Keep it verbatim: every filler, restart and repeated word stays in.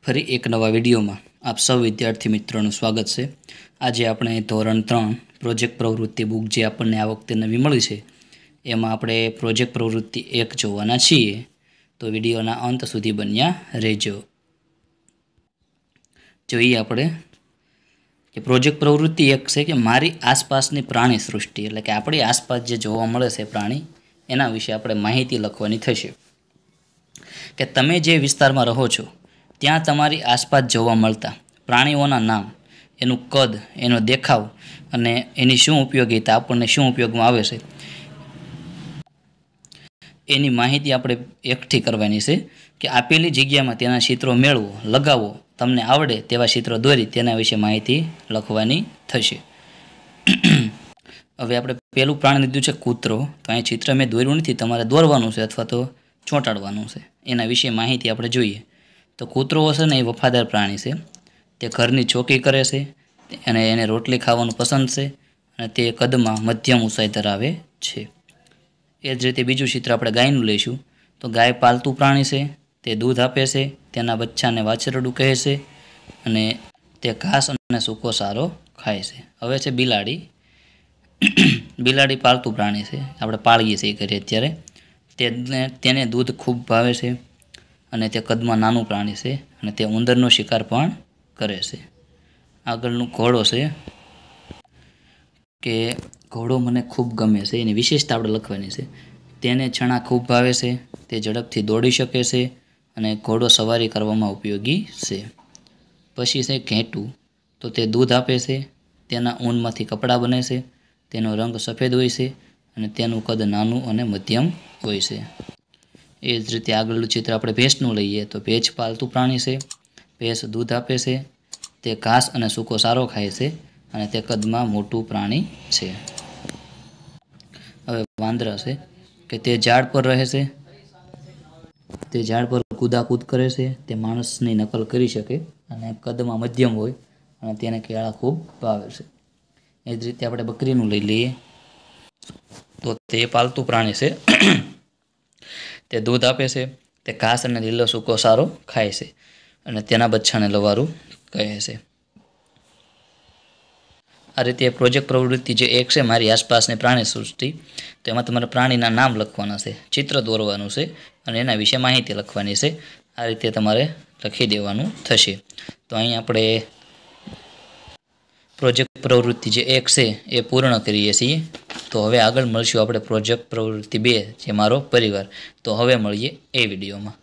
ફરી એક નવા વિડીયોમાં આપ સૌ વિદ્યાર્થી મિત્રોનું સ્વાગત છે। આજે આપણે ધોરણ ત્રણ પ્રોજેક્ટ પ્રવૃત્તિ બુક જે આપણને આ વખતે નવી મળી છે એમાં આપણે પ્રોજેક્ટ પ્રવૃત્તિ એક જોવાના છીએ, તો વિડીયોના અંત સુધી બન્યા રહેજો। જોઈએ આપણે કે પ્રોજેક્ટ પ્રવૃત્તિ એક છે કે મારી આસપાસની પ્રાણી સૃષ્ટિ, એટલે કે આપણી આસપાસ જે જોવા મળે છે પ્રાણી એના વિશે આપણે માહિતી લખવાની થશે। કે તમે જે વિસ્તારમાં રહો છો ત્યાં તમારી આસપાસ જોવા મળતા પ્રાણીઓના નામ, એનું કદ, એનો દેખાવ અને એની શું ઉપયોગિતા, આપણને શું ઉપયોગમાં આવે છે એની માહિતી આપણે એકઠી કરવાની છે। કે આપેલી જગ્યામાં તેના ચિત્રો મેળવો, લગાવો, તમને આવડે તેવા ચિત્રો દોરી તેના વિશે માહિતી લખવાની થશે। હવે આપણે પહેલું પ્રાણી લીધું છે કૂતરો, તો અહીં ચિત્ર મેં દોર્યું નથી, તમારે દોરવાનું છે અથવા તો ચોંટાડવાનું છે। એના વિશે માહિતી આપણે જોઈએ તો કૂતરો છે ને એ વફાદાર પ્રાણી છે, તે ઘરની ચોકી કરે છે અને એને રોટલી ખાવાનું પસંદ છે અને તે કદમાં મધ્યમ ઊંચાઈ ધરાવે છે। એ જ રીતે બીજું ચિત્ર આપણે ગાયનું લઈશું તો ગાય પાલતુ પ્રાણી છે, તે દૂધ આપે છે, તેના બચ્ચાને વાછરડું કહે છે અને તે ઘાસ અને સૂકો સારો ખાય છે। હવે છે બિલાડી। બિલાડી પાલતુ પ્રાણી છે, આપણે પાળીએ છીએ ઘરે અત્યારે, તેને તેને દૂધ ખૂબ ભાવે છે અને તે કદમાં નાનું પ્રાણી છે અને તે ઉંદરનો શિકાર પણ કરે છે। આગળનું ઘોડો છે કે ઘોડો મને ખૂબ ગમે છે, એની વિશેષતા આપણે લખવાની છે। તેને ચણા ખૂબ ભાવે છે, તે ઝડપથી દોડી શકે છે અને ઘોડો સવારી કરવામાં ઉપયોગી છે। પછી છે ઘેટું, તો તે દૂધ આપે છે, તેના ઊનમાંથી કપડાં બને છે, તેનો રંગ સફેદ હોય છે અને તેનું કદ નાનું અને મધ્યમ હોય છે। એ જ રીતે આગળનું ચિત્ર આપણે ભેંસનું લઈએ તો ભેંસ પાલતુ પ્રાણી છે, ભેંસ દૂધ આપે છે, તે ઘાસ અને સૂકો સારો ખાય છે અને તે કદમાં મોટું પ્રાણી છે। હવે વાંદરા છે કે તે ઝાડ પર રહે છે, તે ઝાડ પર કૂદાકૂદ કરે છે, તે માણસની નકલ કરી શકે અને કદમાં મધ્યમ હોય અને તેને કેળા ખૂબ ભાવે છે। એ જ રીતે આપણે બકરીનું લઈ લઈએ તો તે પાલતુ પ્રાણી છે, તે દૂધ આપે છે, તે ઘાસ અને લીલો સૂકો સારો ખાય છે અને તેના બચ્ચાને લવારું કહે છે। આ રીતે પ્રોજેક્ટ પ્રવૃત્તિ જે એક છે મારી આસપાસની પ્રાણી સૃષ્ટિ, તો એમાં તમારે પ્રાણીના નામ લખવાના છે, ચિત્ર દોરવાનું છે અને એના વિશે માહિતી લખવાની છે। આ રીતે તમારે લખી દેવાનું થશે। તો અહીં આપણે પ્રોજેક્ટ પ્રવૃત્તિ જે એક છે એ પૂર્ણ કરીએ છીએ। તો હવે આગળ મળશું આપણે પ્રોજેક્ટ પ્રવૃત્તિ બે, જે મારો પરિવાર। તો હવે મળીએ એ વિડીયોમાં।